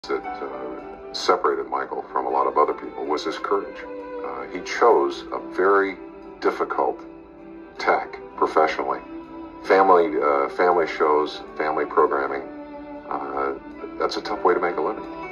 that separated Michael from a lot of other people was his courage. He chose a very difficult tack professionally. Family shows, family programming, that's a tough way to make a living.